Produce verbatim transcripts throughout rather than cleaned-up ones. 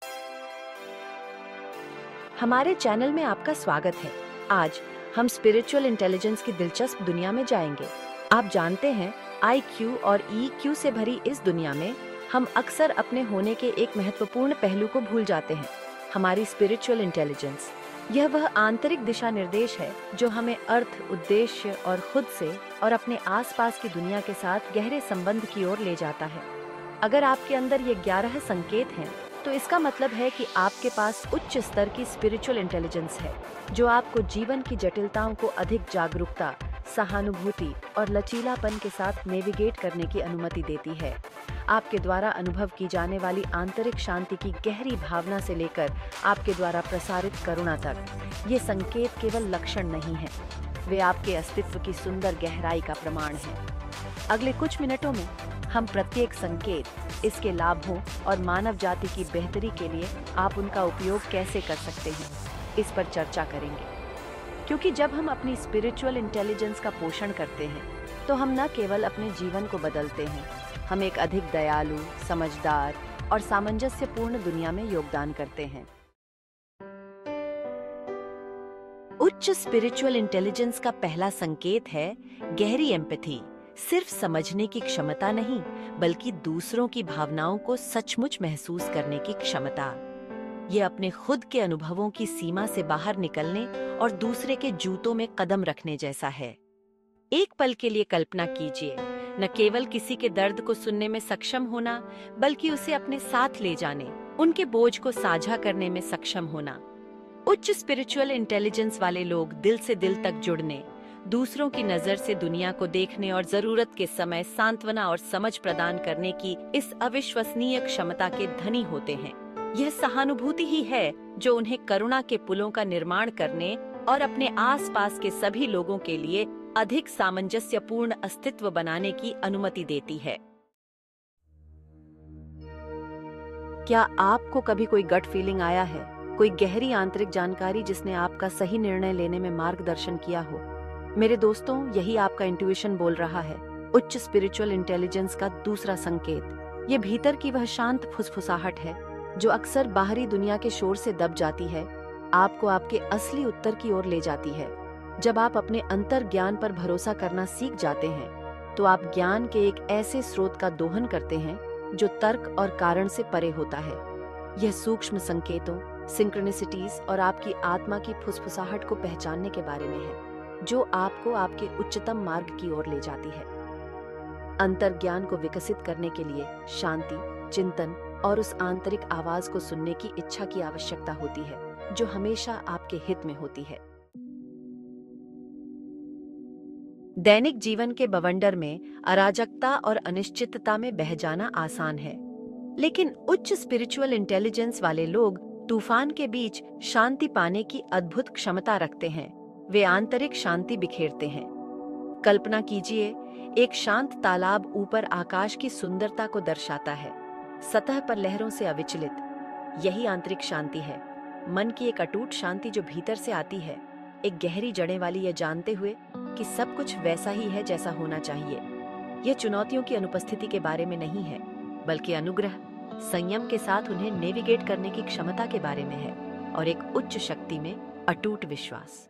हमारे चैनल में आपका स्वागत है। आज हम स्पिरिचुअल इंटेलिजेंस की दिलचस्प दुनिया में जाएंगे। आप जानते हैं, आई क्यू और ई क्यू से भरी इस दुनिया में हम अक्सर अपने होने के एक महत्वपूर्ण पहलू को भूल जाते हैं, हमारी स्पिरिचुअल इंटेलिजेंस। यह वह आंतरिक दिशा निर्देश है जो हमें अर्थ, उद्देश्य और खुद से और अपने आसपास की दुनिया के साथ गहरे संबंध की ओर ले जाता है। अगर आपके अंदर ये ग्यारह संकेत हैं, तो इसका मतलब है कि आपके पास उच्च स्तर की स्पिरिचुअल इंटेलिजेंस है, जो आपको जीवन की जटिलताओं को अधिक जागरूकता, सहानुभूति और लचीलापन के साथ नेविगेट करने की अनुमति देती है। आपके द्वारा अनुभव की जाने वाली आंतरिक शांति की गहरी भावना से लेकर आपके द्वारा प्रसारित करुणा तक, ये संकेत केवल लक्षण नहीं है, वे आपके अस्तित्व की सुंदर गहराई का प्रमाण है। अगले कुछ मिनटों में हम प्रत्येक संकेत, इसके लाभों और मानव जाति की बेहतरी के लिए आप उनका उपयोग कैसे कर सकते हैं, इस पर चर्चा करेंगे। क्योंकि जब हम अपनी स्पिरिचुअल इंटेलिजेंस का पोषण करते हैं, तो हम न केवल अपने जीवन को बदलते हैं, हम एक अधिक दयालु, समझदार और सामंजस्यपूर्ण दुनिया में योगदान करते हैं। उच्च स्पिरिचुअल इंटेलिजेंस का पहला संकेत है गहरी एम्पैथी। सिर्फ समझने की क्षमता नहीं, बल्कि दूसरों की भावनाओं को सचमुच महसूस करने की क्षमता। ये अपने खुद के अनुभवों की सीमा से बाहर निकलने और दूसरे के जूतों में कदम रखने जैसा है। एक पल के लिए कल्पना कीजिए, न केवल किसी के दर्द को सुनने में सक्षम होना, बल्कि उसे अपने साथ ले जाने, उनके बोझ को साझा करने में सक्षम होना। उच्च स्पिरिचुअल इंटेलिजेंस वाले लोग दिल से दिल तक जुड़ने, दूसरों की नजर से दुनिया को देखने और जरूरत के समय सांत्वना और समझ प्रदान करने की इस अविश्वसनीय क्षमता के धनी होते हैं। यह सहानुभूति ही है जो उन्हें करुणा के पुलों का निर्माण करने और अपने आसपास के सभी लोगों के लिए अधिक सामंजस्यपूर्ण अस्तित्व बनाने की अनुमति देती है। क्या आपको कभी कोई गट फीलिंग आया है, कोई गहरी आंतरिक जानकारी जिसने आपका सही निर्णय लेने में मार्गदर्शन किया हो? मेरे दोस्तों, यही आपका इंट्यूशन बोल रहा है। उच्च स्पिरिचुअल इंटेलिजेंस का दूसरा संकेत, ये भीतर की वह शांत फुसफुसाहट है जो अक्सर बाहरी दुनिया के शोर से दब जाती है, आपको आपके असली उत्तर की ओर ले जाती है। जब आप अपने अंतर ज्ञान पर भरोसा करना सीख जाते हैं, तो आप ज्ञान के एक ऐसे स्रोत का दोहन करते हैं जो तर्क और कारण से परे होता है। यह सूक्ष्म संकेतों, सिंक्रोनिसिटीज और आपकी आत्मा की फुसफुसाहट को पहचानने के बारे में है, जो आपको आपके उच्चतम मार्ग की ओर ले जाती है। अंतर्ज्ञान को विकसित करने के लिए शांति, चिंतन और उस आंतरिक आवाज को सुनने की इच्छा की आवश्यकता होती है, जो हमेशा आपके हित में होती है। दैनिक जीवन के बवंडर में अराजकता और अनिश्चितता में बह जाना आसान है, लेकिन उच्च स्पिरिचुअल इंटेलिजेंस वाले लोग तूफान के बीच शांति पाने की अद्भुत क्षमता रखते हैं। वे आंतरिक शांति बिखेरते हैं। कल्पना कीजिए, एक शांत तालाब ऊपर आकाश की सुंदरता को दर्शाता है, सतह पर लहरों से अविचलित। यही आंतरिक शांति है, मन की एक अटूट शांति जो भीतर से आती है, एक गहरी जड़ें वाली, यह जानते हुए कि सब कुछ वैसा ही है जैसा होना चाहिए। यह चुनौतियों की अनुपस्थिति के बारे में नहीं है, बल्कि अनुग्रह, संयम के साथ उन्हें नेविगेट करने की क्षमता के बारे में है, और एक उच्च शक्ति में अटूट विश्वास।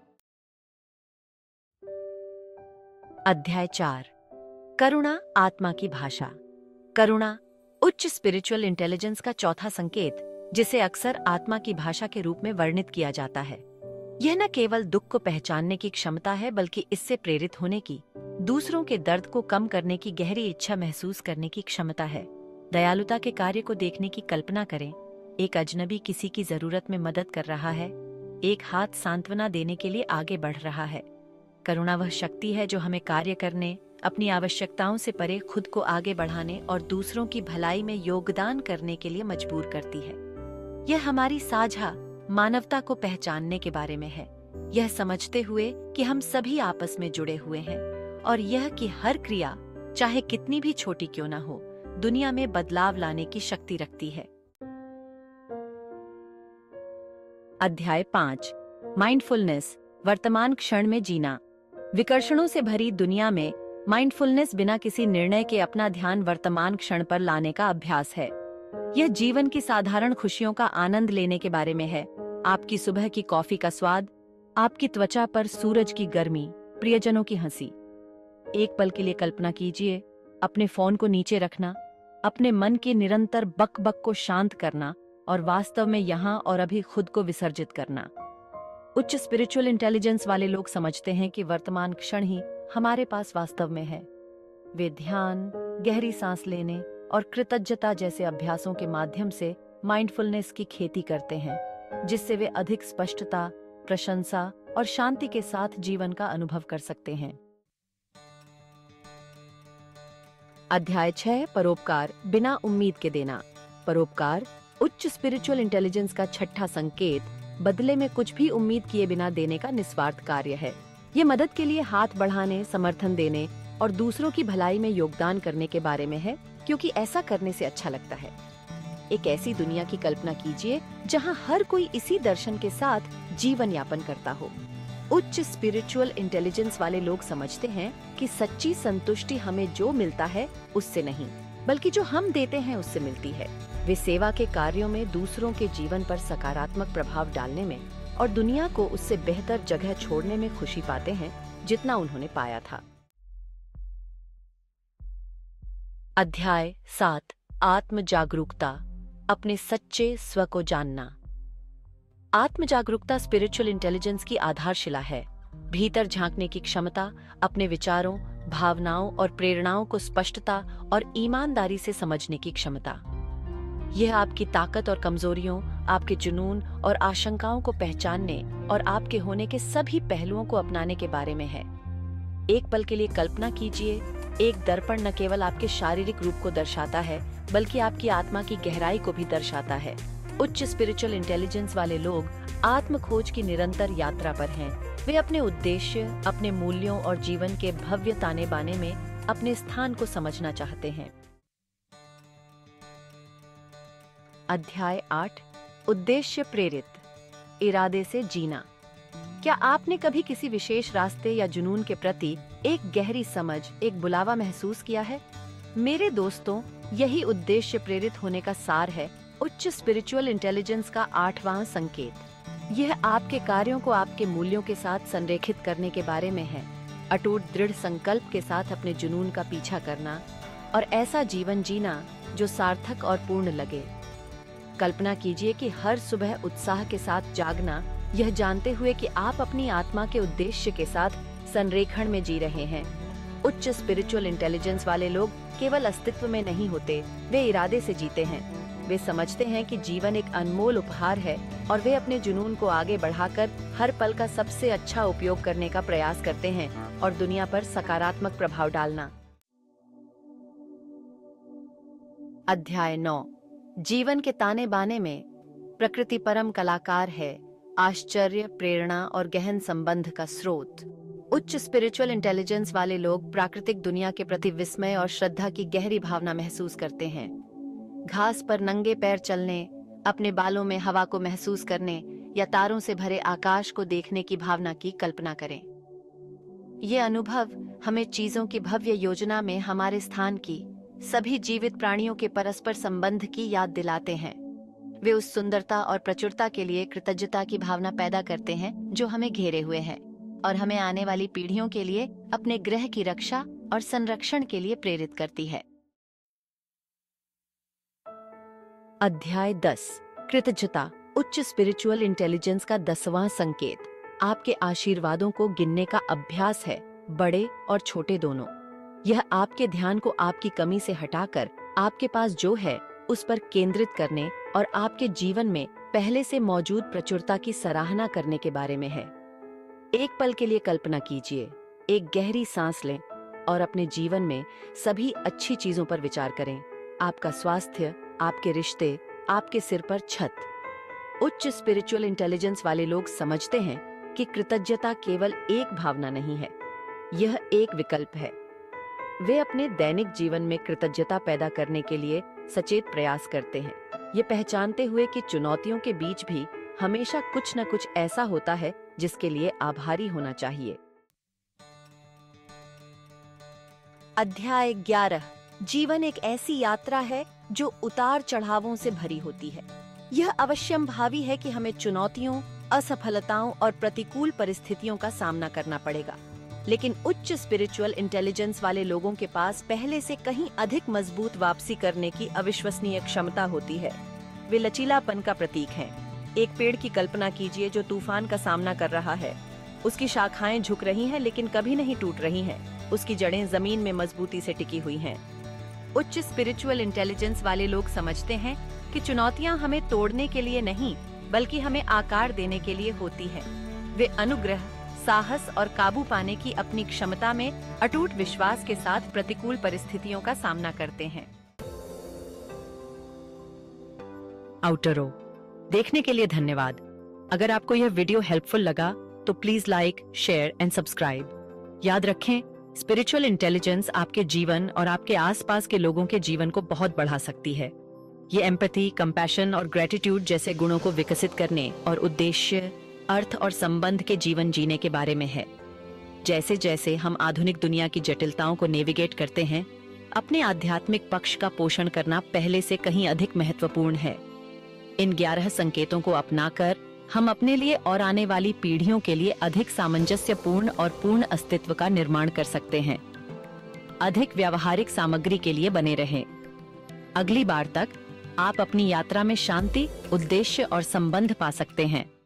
अध्याय चार, करुणा आत्मा की भाषा। करुणा उच्च स्पिरिचुअल इंटेलिजेंस का चौथा संकेत, जिसे अक्सर आत्मा की भाषा के रूप में वर्णित किया जाता है। यह न केवल दुख को पहचानने की क्षमता है, बल्कि इससे प्रेरित होने की, दूसरों के दर्द को कम करने की गहरी इच्छा महसूस करने की क्षमता है। दयालुता के कार्य को देखने की कल्पना करें। एक अजनबी किसी की जरूरत में मदद कर रहा है, एक हाथ सांत्वना देने के लिए आगे बढ़ रहा है। करुणा वह शक्ति है जो हमें कार्य करने, अपनी आवश्यकताओं से परे खुद को आगे बढ़ाने और दूसरों की भलाई में योगदान करने के लिए मजबूर करती है। यह हमारी साझा मानवता को पहचानने के बारे में है, यह समझते हुए कि हम सभी आपस में जुड़े हुए हैं, और यह कि हर क्रिया, चाहे कितनी भी छोटी क्यों न हो, दुनिया में बदलाव लाने की शक्ति रखती है। अध्याय पाँच, माइंडफुलनेस, वर्तमान क्षण में जीना। विकर्षणों से भरी दुनिया में माइंडफुलनेस बिना किसी निर्णय के अपना ध्यान वर्तमान क्षण पर लाने का अभ्यास है। यह जीवन की साधारण खुशियों का आनंद लेने के बारे में है। आपकी सुबह की कॉफी का स्वाद, आपकी त्वचा पर सूरज की गर्मी, प्रियजनों की हंसी। एक पल के लिए कल्पना कीजिए, अपने फोन को नीचे रखना, अपने मन के निरंतर बक बक को शांत करना और वास्तव में यहाँ और अभी खुद को विसर्जित करना। उच्च स्पिरिचुअल इंटेलिजेंस वाले लोग समझते हैं कि वर्तमान क्षण ही हमारे पास वास्तव में है। वे ध्यान, गहरी सांस लेने और कृतज्ञता जैसे अभ्यासों के माध्यम से माइंडफुलनेस की खेती करते हैं, जिससे वे अधिक स्पष्टता, प्रशंसा और शांति के साथ जीवन का अनुभव कर सकते हैं। अध्याय छह, परोपकार बिना उम्मीद के देना। परोपकार उच्च स्पिरिचुअल इंटेलिजेंस का छठा संकेत बदले में कुछ भी उम्मीद किए बिना देने का निस्वार्थ कार्य है। ये मदद के लिए हाथ बढ़ाने, समर्थन देने और दूसरों की भलाई में योगदान करने के बारे में है, क्योंकि ऐसा करने से अच्छा लगता है। एक ऐसी दुनिया की कल्पना कीजिए जहां हर कोई इसी दर्शन के साथ जीवन यापन करता हो। उच्च स्पिरिचुअल इंटेलिजेंस वाले लोग समझते हैं कि सच्ची संतुष्टि हमें जो मिलता है उससे नहीं, बल्कि जो हम देते हैं उससे मिलती है। वे सेवा के कार्यों में दूसरों के जीवन पर सकारात्मक प्रभाव डालने में और दुनिया को उससे बेहतर जगह छोड़ने में खुशी पाते हैं जितना उन्होंने पाया था। अध्याय सात, आत्म जागरूकता, अपने सच्चे स्व को जानना। आत्म जागरूकता स्पिरिचुअल इंटेलिजेंस की आधारशिला है। भीतर झांकने की क्षमता, अपने विचारों, भावनाओं और प्रेरणाओं को स्पष्टता और ईमानदारी से समझने की क्षमता। यह आपकी ताकत और कमजोरियों, आपके जुनून और आशंकाओं को पहचानने और आपके होने के सभी पहलुओं को अपनाने के बारे में है। एक पल के लिए कल्पना कीजिए, एक दर्पण न केवल आपके शारीरिक रूप को दर्शाता है, बल्कि आपकी आत्मा की गहराई को भी दर्शाता है। उच्च स्पिरिचुअल इंटेलिजेंस वाले लोग आत्म खोज की निरंतर यात्रा पर हैं। वे अपने उद्देश्य, अपने मूल्यों और जीवन के भव्य ताने बाने में अपने स्थान को समझना चाहते हैं। अध्याय आठ, उद्देश्य प्रेरित, इरादे से जीना। क्या आपने कभी किसी विशेष रास्ते या जुनून के प्रति एक गहरी समझ, एक बुलावा महसूस किया है? मेरे दोस्तों, यही उद्देश्य प्रेरित होने का सार है उच्च स्पिरिचुअल इंटेलिजेंस का आठवां संकेत। यह आपके कार्यों को आपके मूल्यों के साथ संरेखित करने के बारे में है। अटूट दृढ़ संकल्प के साथ अपने जुनून का पीछा करना और ऐसा जीवन जीना जो सार्थक और पूर्ण लगे। कल्पना कीजिए कि हर सुबह उत्साह के साथ जागना, यह जानते हुए कि आप अपनी आत्मा के उद्देश्य के साथ संरेखण में जी रहे हैं। उच्च स्पिरिचुअल इंटेलिजेंस वाले लोग केवल अस्तित्व में नहीं होते, वे इरादे से जीते हैं। वे समझते हैं कि जीवन एक अनमोल उपहार है और वे अपने जुनून को आगे बढ़ाकर हर पल का सबसे अच्छा उपयोग करने का प्रयास करते हैं और दुनिया पर सकारात्मक प्रभाव डालना। अध्याय नौ, जीवन के ताने बाने में प्रकृति परम कलाकार है, आश्चर्य, प्रेरणा और गहन संबंध का स्रोत। उच्च स्पिरिचुअल इंटेलिजेंस वाले लोग प्राकृतिक दुनिया के प्रति विस्मय और श्रद्धा की गहरी भावना महसूस करते हैं। घास पर नंगे पैर चलने, अपने बालों में हवा को महसूस करने या तारों से भरे आकाश को देखने की भावना की कल्पना करें। ये अनुभव हमें चीजों की भव्य योजना में हमारे स्थान की, सभी जीवित प्राणियों के परस्पर संबंध की याद दिलाते हैं। वे उस सुंदरता और प्रचुरता के लिए कृतज्ञता की भावना पैदा करते हैं जो हमें घेरे हुए है और हमें आने वाली पीढ़ियों के लिए अपने ग्रह की रक्षा और संरक्षण के लिए प्रेरित करती है। अध्याय दस, कृतज्ञता, उच्च स्पिरिचुअल इंटेलिजेंस का दसवां संकेत। आपके आशीर्वादों को गिनने का अभ्यास है, बड़े और छोटे दोनों। यह आपके ध्यान को आपकी कमी से हटाकर आपके पास जो है उस पर केंद्रित करने और आपके जीवन में पहले से मौजूद प्रचुरता की सराहना करने के बारे में है। एक पल के लिए कल्पना कीजिए, एक गहरी सांस लें और अपने जीवन में सभी अच्छी चीजों पर विचार करें। आपका स्वास्थ्य, आपके रिश्ते, आपके सिर पर छत। उच्च स्पिरिचुअल इंटेलिजेंस वाले लोग समझते हैं कि कृतज्ञता केवल एक भावना नहीं है, यह एक विकल्प है। वे अपने दैनिक जीवन में कृतज्ञता पैदा करने के लिए सचेत प्रयास करते हैं, ये पहचानते हुए कि चुनौतियों के बीच भी हमेशा कुछ न कुछ ऐसा होता है जिसके लिए आभारी होना चाहिए। अध्याय ग्यारह, जीवन एक ऐसी यात्रा है जो उतार चढ़ावों से भरी होती है। यह अवश्यंभावी है कि हमें चुनौतियों, असफलताओं और प्रतिकूल परिस्थितियों का सामना करना पड़ेगा, लेकिन उच्च स्पिरिचुअल इंटेलिजेंस वाले लोगों के पास पहले से कहीं अधिक मजबूत वापसी करने की अविश्वसनीय क्षमता होती है। वे लचीलापन का प्रतीक हैं। एक पेड़ की कल्पना कीजिए जो तूफान का सामना कर रहा है। उसकी शाखाएं झुक रही हैं लेकिन कभी नहीं टूट रही हैं। उसकी जड़ें जमीन में मजबूती से टिकी हुई हैं। उच्च स्पिरिचुअल इंटेलिजेंस वाले लोग समझते हैं कि चुनौतियां हमें तोड़ने के लिए नहीं, बल्कि हमें आकार देने के लिए होती है। वे अनुग्रह, साहस और काबू पाने की अपनी क्षमता में अटूट विश्वास के साथ प्रतिकूल परिस्थितियों का सामना करते हैं। आउटरो देखने के लिए धन्यवाद। अगर आपको यह वीडियो हेल्पफुल लगा तो please like, share and subscribe. याद रखें, स्पिरिचुअल इंटेलिजेंस आपके जीवन और आपके आसपास के लोगों के जीवन को बहुत बढ़ा सकती है। ये एम्पैथी, कंपैशन और ग्रेटिट्यूड जैसे गुणों को विकसित करने और उद्देश्य, अर्थ और संबंध के जीवन जीने के बारे में है। जैसे जैसे हम आधुनिक दुनिया की जटिलताओं को नेविगेट करते हैं, अपने आध्यात्मिक पक्ष का पोषण करना पहले से कहीं अधिक महत्वपूर्ण है। इन ग्यारह संकेतों को अपनाकर हम अपने लिए और आने वाली पीढ़ियों के लिए अधिक सामंजस्यपूर्ण और पूर्ण अस्तित्व का निर्माण कर सकते हैं। अधिक व्यावहारिक सामग्री के लिए बने रहें। अगली बार तक आप अपनी यात्रा में शांति, उद्देश्य और संबंध पा सकते हैं।